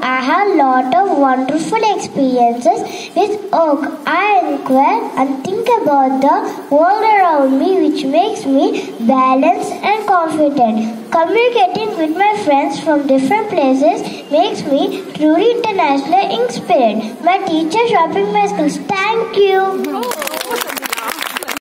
I have a lot of wonderful experiences with work. I inquire and think about the world around me, which makes me balanced and confident. Communicating with my friends from different places makes me truly internationally inspired. My teacher sharpened my skills. Thank you.